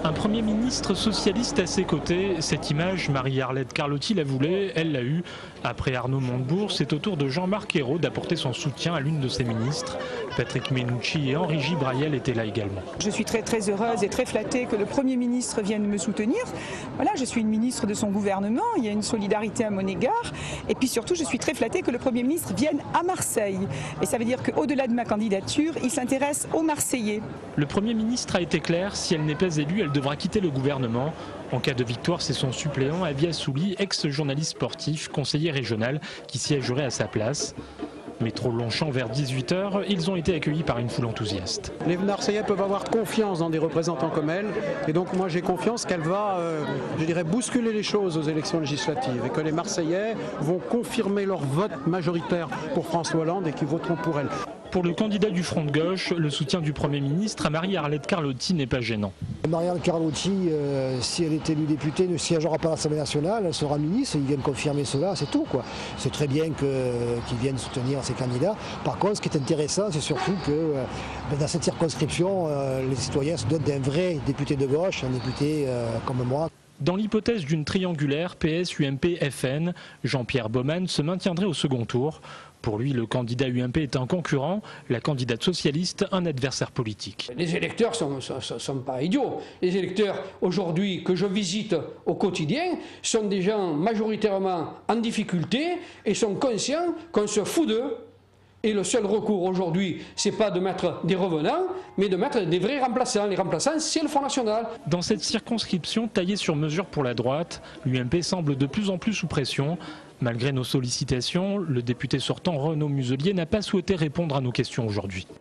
Un Premier ministre socialiste à ses côtés, cette image, Marie-Arlette Carlotti la voulait, elle l'a eue. Après Arnaud Montebourg, c'est au tour de Jean-Marc Ayrault d'apporter son soutien à l'une de ses ministres. Patrick Mennucci et Henri Gibraillel étaient là également. Je suis très heureuse et très flattée que le Premier ministre vienne me soutenir. Voilà, je suis une ministre de son gouvernement, il y a une solidarité à mon égard. Et puis surtout, je suis très flattée que le Premier ministre vienne à Marseille. Et ça veut dire qu'au-delà de ma candidature, il s'intéresse aux Marseillais. Le Premier ministre a été clair, si elle n'est pas élue, elle devra quitter le gouvernement. En cas de victoire, c'est son suppléant, Avi Assouli, ex-journaliste sportif, conseiller régional, qui siégerait à sa place. Métro Longchamp vers 18 h, ils ont été accueillis par une foule enthousiaste. Les Marseillais peuvent avoir confiance dans des représentants comme elle. Et donc moi j'ai confiance qu'elle va, je dirais, bousculer les choses aux élections législatives. Et que les Marseillais vont confirmer leur vote majoritaire pour François Hollande et qu'ils voteront pour elle. Pour le candidat du Front de gauche, le soutien du Premier ministre à Marie-Arlette Carlotti n'est pas gênant. Marie-Arlette Carlotti, si elle est élue députée, ne siégera pas à l'Assemblée nationale, elle sera ministre, ils viennent confirmer cela, c'est tout, quoi. C'est très bien qu'ils viennent soutenir ces candidats. Par contre, ce qui est intéressant, c'est surtout que dans cette circonscription, les citoyens se donnent d'un vrai député de gauche, un député comme moi. Dans l'hypothèse d'une triangulaire PS-UMP-FN, Jean-Pierre Baumann se maintiendrait au second tour. Pour lui, le candidat UMP est un concurrent, la candidate socialiste un adversaire politique. Les électeurs sont pas idiots. Les électeurs aujourd'hui que je visite au quotidien sont des gens majoritairement en difficulté et sont conscients qu'on se fout d'eux. Et le seul recours aujourd'hui, c'est pas de mettre des revenants, mais de mettre des vrais remplaçants. Les remplaçants, c'est le Front National. Dans cette circonscription taillée sur mesure pour la droite, l'UMP semble de plus en plus sous pression. Malgré nos sollicitations, le député sortant Renaud Muselier n'a pas souhaité répondre à nos questions aujourd'hui.